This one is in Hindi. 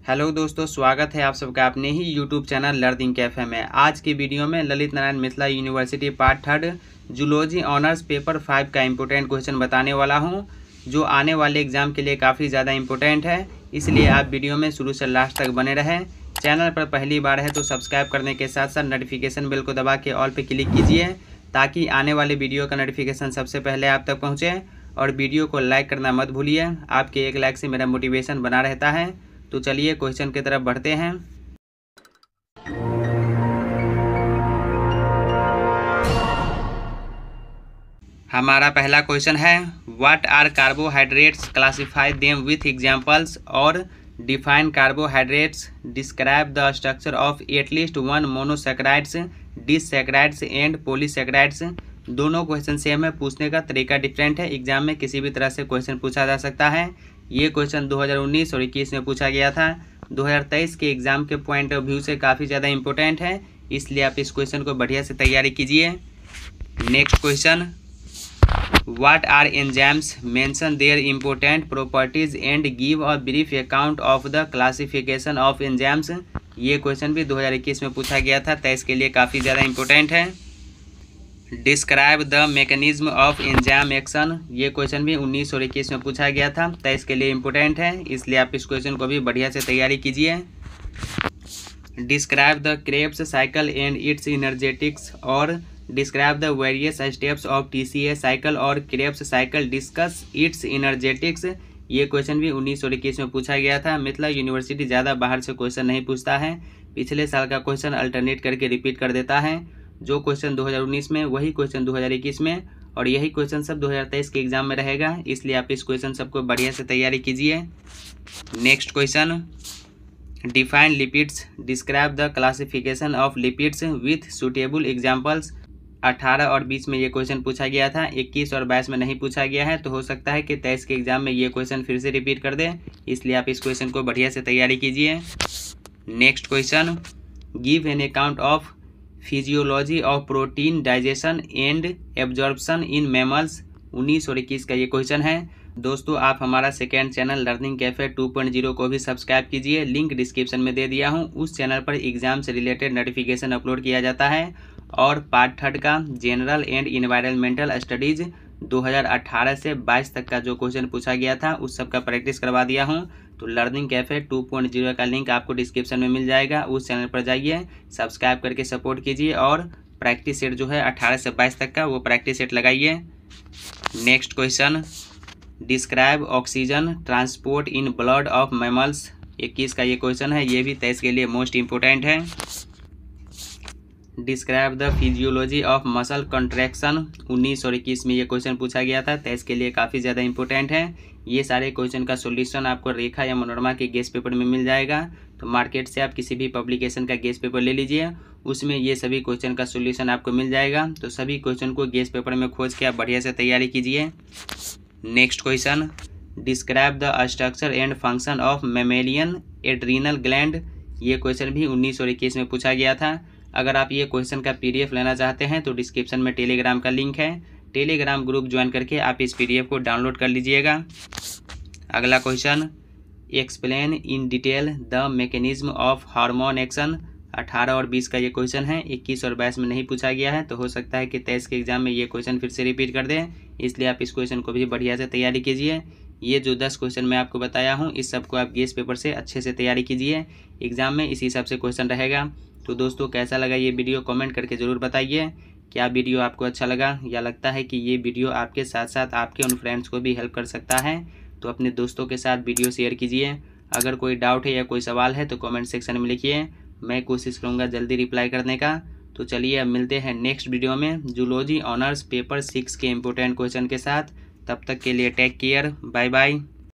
हेलो दोस्तों, स्वागत है आप सबका अपने ही यूट्यूब चैनल लर्निंग कैफे में। आज की वीडियो में Lalit Narayan Mithila university part 3 zoology honours paper 5 का इम्पोर्टेंट क्वेश्चन बताने वाला हूं, जो आने वाले एग्जाम के लिए काफ़ी ज़्यादा इम्पोर्टेंट है। इसलिए आप वीडियो में शुरू से लास्ट तक बने रहें। चैनल पर पहली बार है तो सब्सक्राइब करने के साथ साथ नोटिफिकेशन बेल को दबा के ऑल पे क्लिक कीजिए, ताकि आने वाले वीडियो का नोटिफिकेशन सबसे पहले आप तक पहुँचे। और वीडियो को लाइक करना मत भूलिए, आपके एक लाइक से मेरा मोटिवेशन बना रहता है। तो चलिए क्वेश्चन की तरफ बढ़ते हैं। हमारा पहला क्वेश्चन है, what are carbohydrates, classify them with examples और define carbohydrates, describe the structure of at least one monosaccharides, disaccharides and polysaccharides. दोनों क्वेश्चन सेम है, पूछने का तरीका डिफरेंट है। एग्जाम में किसी भी तरह से क्वेश्चन पूछा जा सकता है। ये क्वेश्चन 2019 और 21 में पूछा गया था। 2023 के एग्जाम के पॉइंट ऑफ व्यू से काफ़ी ज़्यादा इंपॉर्टेंट है, इसलिए आप इस क्वेश्चन को बढ़िया से तैयारी कीजिए। Next question, what are enzymes, mention their important properties and give a brief account of the classification of enzymes. ये क्वेश्चन भी 2021 में पूछा गया था, तो इसके लिए काफ़ी ज़्यादा इंपॉर्टेंट है। Describe the mechanism of enzyme action. ये क्वेश्चन भी 19 और 21 में पूछा गया था, तो इसके लिए इम्पोर्टेंट है, इसलिए आप इस क्वेश्चन को भी बढ़िया से तैयारी कीजिए। Describe the Krebs cycle and its energetics और describe the various steps of TCA cycle और Krebs cycle, discuss its energetics. ये क्वेश्चन भी 19 और 21 में पूछा गया था। मिथिला यूनिवर्सिटी ज़्यादा बाहर से क्वेश्चन नहीं पूछता है, पिछले साल का क्वेश्चन अल्टरनेट करके रिपीट कर देता है। जो क्वेश्चन 2019 में वही क्वेश्चन 2021 में, और यही क्वेश्चन सब 2023 के एग्जाम में रहेगा, इसलिए आप इस क्वेश्चन सबको बढ़िया से तैयारी कीजिए। Next question, define lipids, describe the classification of lipids with suitable examples. 18 और 20 में ये क्वेश्चन पूछा गया था, 21 और 22 में नहीं पूछा गया है, तो हो सकता है कि 23 के एग्जाम में ये क्वेश्चन फिर से रिपीट कर दे, इसलिए आप इस क्वेश्चन को बढ़िया से तैयारी कीजिए। Next question, give an account of physiology of protein digestion and absorption in mammals. 19 और 21 का ये क्वेश्चन है। दोस्तों, आप हमारा सेकेंड चैनल लर्निंग कैफे 2.0 को भी सब्सक्राइब कीजिए, लिंक डिस्क्रिप्शन में दे दिया हूँ। उस चैनल पर एग्जाम से रिलेटेड नोटिफिकेशन अपलोड किया जाता है, और पार्ट 3 का जनरल एंड इन्वायरमेंटल स्टडीज़ 2018 से 22 तक का जो क्वेश्चन पूछा गया था उस सब का प्रैक्टिस करवा दिया हूँ। तो लर्निंग कैफे 2.0 का लिंक आपको डिस्क्रिप्शन में मिल जाएगा, उस चैनल पर जाइए, सब्सक्राइब करके सपोर्ट कीजिए, और प्रैक्टिस सेट जो है 18 से 22 तक का वो प्रैक्टिस सेट लगाइए। Next question, describe oxygen transport in blood of mammals. 21 का ये क्वेश्चन है, ये भी 23 के लिए मोस्ट इम्पोर्टेंट है। Describe the physiology of muscle contraction. 19 और 21 में ये क्वेश्चन पूछा गया था, तो इसके लिए काफ़ी ज़्यादा इंपॉर्टेंट है। ये सारे क्वेश्चन का सॉल्यूशन आपको रेखा या मनोरमा के गेस्ट पेपर में मिल जाएगा। तो मार्केट से आप किसी भी पब्लिकेशन का गेस्ट पेपर ले लीजिए, उसमें ये सभी क्वेश्चन का सॉल्यूशन आपको मिल जाएगा। तो सभी क्वेश्चन को गेस्ट पेपर में खोज के आप बढ़िया से तैयारी कीजिए। Next question, describe the structure and function of mammalian adrenal gland. ये क्वेश्चन भी 19 और 21 में पूछा गया था। अगर आप ये क्वेश्चन का PDF लेना चाहते हैं तो डिस्क्रिप्शन में टेलीग्राम का लिंक है, टेलीग्राम ग्रुप ज्वाइन करके आप इस PDF को डाउनलोड कर लीजिएगा। अगला question, explain in detail the mechanism of hormone action. 18 और 20 का ये क्वेश्चन है, 21 और 22 में नहीं पूछा गया है, तो हो सकता है कि 23 के एग्जाम में ये क्वेश्चन फिर से रिपीट कर दें, इसलिए आप इस क्वेश्चन को भी बढ़िया से तैयारी कीजिए। ये जो 10 क्वेश्चन मैं आपको बताया हूँ, इस सबको आप गेस्ट पेपर से अच्छे से तैयारी कीजिए, एग्जाम में इसी हिसाब से क्वेश्चन रहेगा। तो दोस्तों, कैसा लगा ये वीडियो कमेंट करके ज़रूर बताइए। क्या वीडियो आपको अच्छा लगा, या लगता है कि ये वीडियो आपके साथ साथ आपके उन फ्रेंड्स को भी हेल्प कर सकता है, तो अपने दोस्तों के साथ वीडियो शेयर कीजिए। अगर कोई डाउट है या कोई सवाल है तो कमेंट सेक्शन में लिखिए, मैं कोशिश करूँगा जल्दी रिप्लाई करने का। तो चलिए अब मिलते हैं नेक्स्ट वीडियो में जूलॉजी ऑनर्स पेपर 6 के इम्पोर्टेंट क्वेश्चन के साथ। तब तक के लिए टेक केयर, बाय बाय।